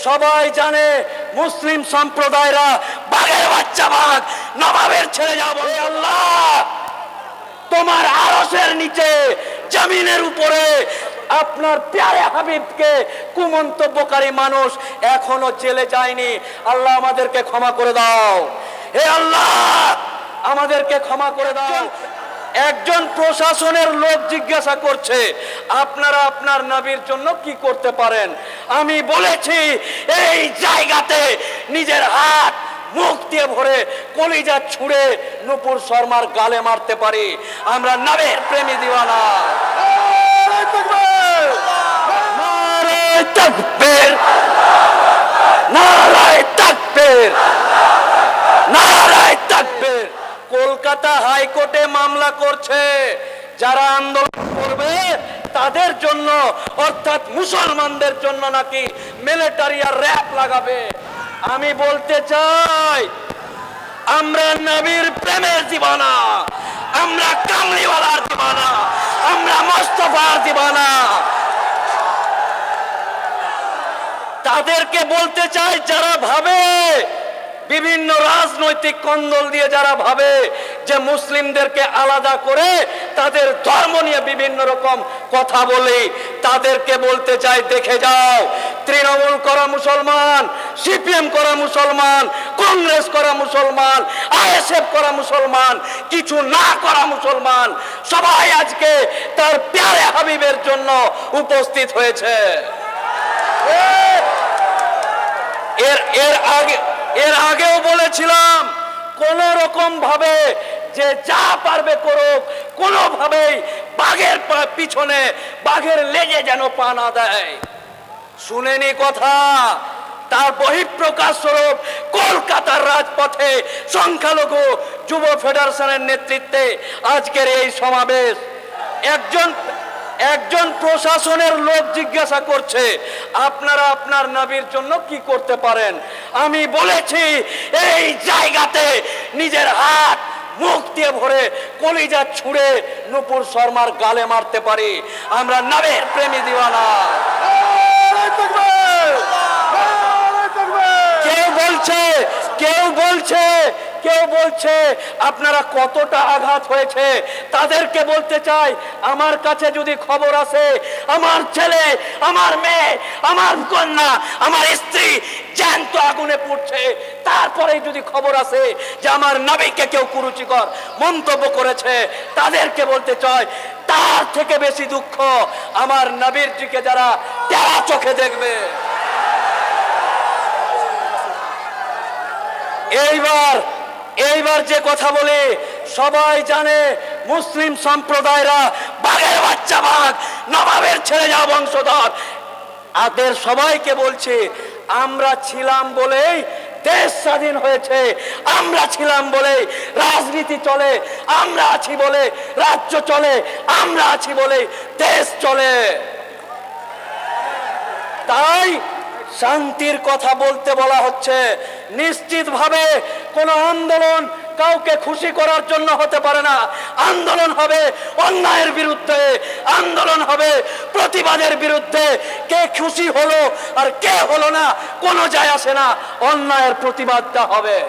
সবাই জানে মুসলিম সম্প্রদায়রা বাঘের বাচ্চা বাঘ নবাবের ছেড়ে যাবো। আল্লাহ তোমার আরশের নিচে জমিনের উপরে আপনার প্যারে হাবিবকে কুমন্তব্যকারী মানুষ এখনো জেলে যায়নি। আল্লাহ আমাদেরকে ক্ষমা করে দাও, হে আল্লাহ আমাদেরকে ক্ষমা করে দাও। একজন প্রশাসনের লোক জিজ্ঞাসা করছে আপনারা আপনার নবীর জন্য কি করতে পারেন। আমি বলেছি এই জায়গাতে নিজের হাত মুখ দিয়ে ভরে কলিজা ছুঁড়ে নূপুর শর্মার গালে মারতে পারি। আমরা নবীর প্রেমী দিওয়ানা। নারে তাকবীর, নারে তাকবীর, নারে তাকবীর। কলকাতা হাইকোর্টে মামলা করছে যারা আন্দোলন করবে তাদের জন্য, অর্থাৎ মুসলমানদের জন্য নাকি মিলিটারি আর র‍্যাব লাগাবে। আমি বলতে চাই আমরা নবীর প্রেমের দিওয়ানা, আমরা কামলিওয়ালার দিওয়ানা, আমরা মোস্তফার দিওয়ানা। তাদেরকে বলতে চাই যারা ভাবে, বিভিন্ন রাজনৈতিক কন্দল দিয়ে যারা ভাবে যে মুসলিমদেরকে আলাদা করে তাদের ধর্ম নিয়ে বিভিন্ন রকম কথা বলে, তাদেরকে বলতে চাই দেখে যাও তৃণমূল করা মুসলমান, সিপিএম করা মুসলমান, কংগ্রেস করা মুসলমান, আইএসএফ করা মুসলমান, কিছু না করা মুসলমান, সবাই আজকে তার প্যারে হাবিবের জন্য উপস্থিত হয়েছে। এর আগেও বলেছিলাম কোন রকম ভাবে যে যা পারবে করুক, কোনোভাবেই বাঘের পিছনে বাঘের লেজে যেন পা না দেয়। শুনেনি কথা? তার বহিঃপ্রকাশ স্বরূপ কলকাতার রাজপথে সংখ্যালঘু যুব ফেডারেশনের নেতৃত্বে আজকের এই সমাবেশ। একজন প্রশাসনের লোক জিজ্ঞাসা করছে আপনারা আপনার নবীর জন্য কি করতে পারেন। আমি বলেছি এই জায়গাতে নিজের হাত মুখ দিয়ে ভরে কলিজা ছুঁড়ে নূপুর শর্মার গালে মারতে পারি। আমরা নবীর প্রেমী দিওয়ানা। কেউ বলছে আপনারা কতটা আঘাত হয়েছে। তাদেরকে বলতে চাই আমার কাছে যদি খবর আছে আমার ছেলে, আমার মেয়ে, আমার কন্যা, আমার স্ত্রী জ্যান্ত আগুনে পুড়ছে, তারপরে যদি খবর আছে যে আমার নবীকে কেউ কুরুচিকর মন্তব্য করেছে, তাদেরকে বলতে চাই তার থেকে বেশি দুঃখ আমার নবীর দিকে যারা তেরা চোখে দেখবে। এইবার যে কথা বলে সবাই জানে মুসলিম সম্প্রদায়রা বাঘের বাচ্চা বাঘ নবাবের ছেড়ে যাওয়া বংশধর। আদের সবাইকে বলছে আমরা ছিলাম বলেই দেশ স্বাধীন হয়েছে, আমরা ছিলাম বলে রাজনীতি চলে, আমরা আছি বলে রাজ্য চলে, আমরা আছি বলে দেশ চলে। তাই শান্তির কথা বলতে বলা হচ্ছে। নিশ্চিতভাবে কোন আন্দোলন কাউকে খুশি করার জন্য হতে পারে না। আন্দোলন হবে অন্যায়ের বিরুদ্ধে, আন্দোলন হবে প্রতিবাদের বিরুদ্ধে। কে খুশি হলো আর কে হলো না কোনো যায় আসে না, অন্যায়ের প্রতিবাদটা হবে।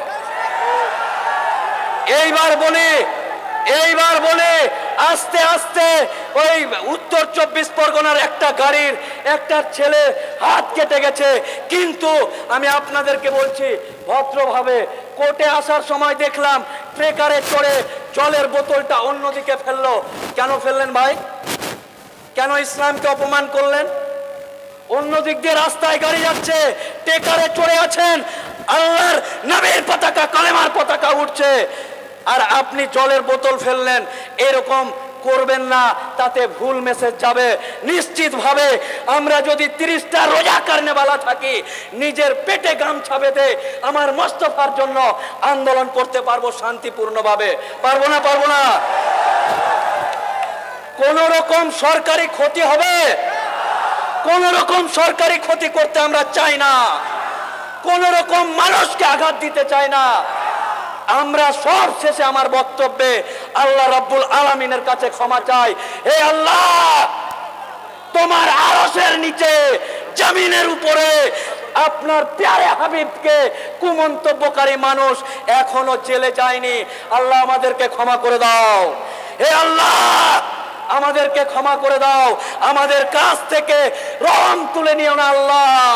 এইবার বলে আস্তে আস্তে ওই উত্তর 24 পরগনার একটা গাড়ির একটা ছেলে হাত কেটে গেছে। কিন্তু আমি আপনাদেরকে বলছি ভদ্রভাবে, কোর্টে আসার সময় দেখলাম ট্রেকারে চড়ে জলের বোতলটা অন্যদিকে ফেললো। কেন ফেললেন ভাই? কেন ইসলামকে অপমান করলেন? অন্যদিক দিয়ে রাস্তায় গাড়ি যাচ্ছে, ট্রেকারে চড়ে আছেন, আল্লাহর নবীর পতাকা, কালেমার পতাকা উঠছে, আর আপনি জলের বোতল ফেললেন। এরকম করবেন না, তাতে ভুল মেসেজ যাবে। নিশ্চিতভাবে আমরা যদি 30টা রোজা কারণেওয়ালা থাকি, নিজের পেটে গামছা বেঁধে আমার মোস্তফার জন্য আন্দোলন করতে পারবো শান্তিপূর্ণভাবে। পারবো না? পারবো না? কোন রকম সরকারি ক্ষতি হবে? কোন রকম সরকারি ক্ষতি করতে আমরা চাই না, কোন রকম মানুষকে আঘাত দিতে চাই না। আমরা সব শেষে আমার বক্তব্যে আল্লাহ রাব্বুল আলামিনের কাছে ক্ষমা চাই। হে আল্লাহ, তোমার আরশের নিচে জমিনের উপরে আপনার প্যারে হাবিবকে কুমন্তব্যকারী মানুষ এখনো জেলে যায়নি। আল্লাহ আমাদেরকে ক্ষমা করে দাও, হে আল্লাহ আমাদেরকে ক্ষমা করে দাও, আমাদের কাছ থেকে রং তুলে নিও না আল্লাহ।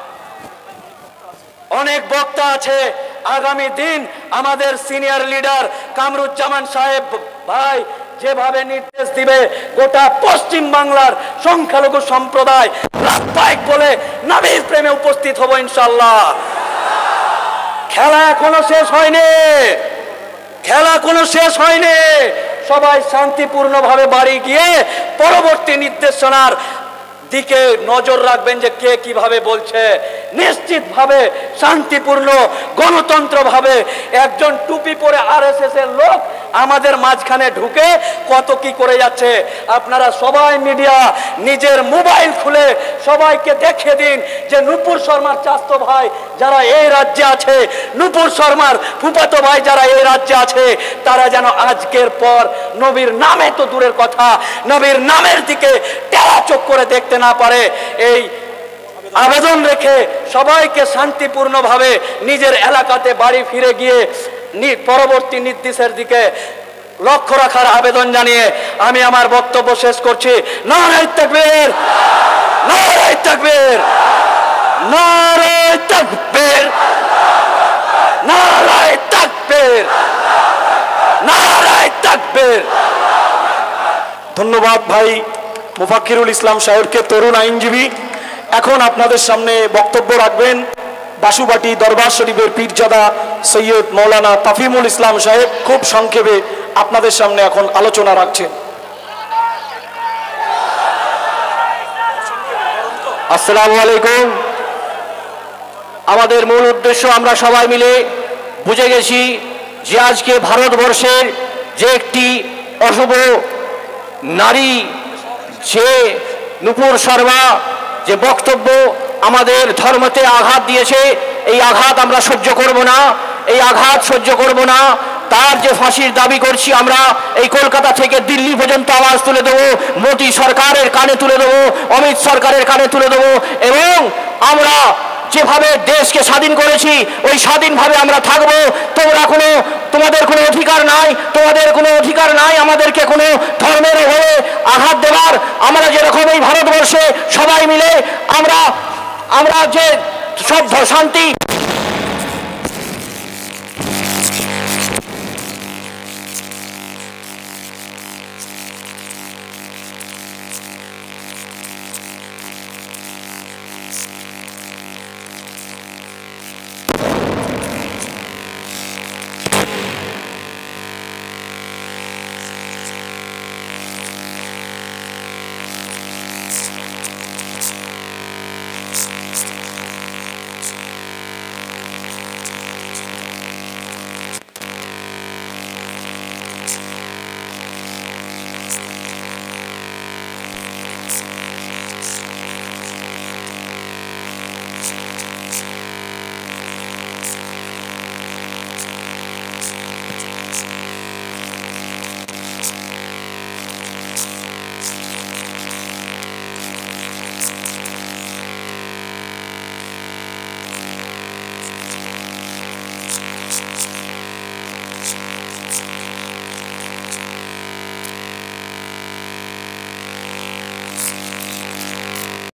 অনেক বক্তা আছে, আগামী দিন আমাদের সিনিয়র লিডার কামরুজ্জামান সাহেব ভাই যেভাবে নির্দেশ দিবে গোটা পশ্চিম বাংলার সংখ্যালঘু সম্প্রদায় লাভবাহিক বলে নবীর প্রেমে উপস্থিত হব ইনশাআল্লাহ। খেলা এখনো শেষ হয়নি, খেলা কোনো শেষ হয়নি। সবাই শান্তিপূর্ণভাবে বাড়ি গিয়ে পরবর্তী নির্দেশনার দিকে নজর রাখবেন যে কে কিভাবে বলছে। নিশ্চিতভাবে শান্তিপূর্ণ গণতন্ত্রভাবে একজন টুপি পরে আরএসএস এর লোক আমাদের মাঝখানে ঢুকে কত কি করে যাচ্ছে। আপনারা সবাই মিডিয়া নিজের মোবাইল খুলে সবাইকে দেখিয়ে দিন যে নূপুর শর্মার চাচাতো ভাই যারা এই রাজ্যে আছে, নূপুর শর্মার ফুফাতো ভাই যারা এই রাজ্যে আছে, তারা যেন আজকের পর নবীর নামে তো দূরের কথা, নবীর নামের দিকে টেরা চোখ করে দেখতে না পারে। এই আবেদন রেখে সবাইকে শান্তিপূর্ণভাবে নিজের এলাকাতে বাড়ি ফিরে গিয়ে পরবর্তী নির্দেশের দিকে লক্ষ্য রাখার আবেদন জানিয়ে আমি আমার বক্তব্য শেষ করছি। নারায়ে তাকবীর, নারায়ে তাকবীর, নারায়ে তাকবীর, নারায়ে তাকবীর, নারায়ে তাকবীর। ধন্যবাদ ভাই মুফাক্কিরুল ইসলাম সাহেবকে, তরুণ আইনজীবী। এখন আপনাদের সামনে বক্তব্য রাখবেন বাসুবাটি দরবার শরীফের পীরজাদা সৈয়দ মৌলানা তাফিমুল ইসলাম সাহেব। খুব সংক্ষেপে আপনাদের সামনে এখন আলোচনা রাখছেন। আসসালামু আলাইকুম। আমাদের মূল উদ্দেশ্য আমরা সবাই মিলে বুঝে গেছি যে আজকে ভারতবর্ষের যে একটি অশুভ নারী, যে নূপুর শর্মা যে বক্তব্য আমাদের ধর্মতে আঘাত দিয়েছে, এই আঘাত আমরা সহ্য করব না, এই আঘাত সহ্য করব না। তার যে ফাঁসির দাবি করছি আমরা, এই কলকাতা থেকে দিল্লি পর্যন্ত আওয়াজ তুলে দেবো, মোদী সরকারের কানে তুলে দেবো, অমিত সরকারের কানে তুলে দেবো। এবং আমরা যেভাবে দেশকে স্বাধীন করেছি ওই স্বাধীনভাবে আমরা থাকবো। তোমাদের কোনো অধিকার নাই, তোমাদের কোনো অধিকার নাই আমাদেরকে কোনো ধর্মের হয়ে আঘাত দেওয়ার। আমরা যেরকম এই ভারতবর্ষে সবাই মিলে আমরা যে সব শান্তি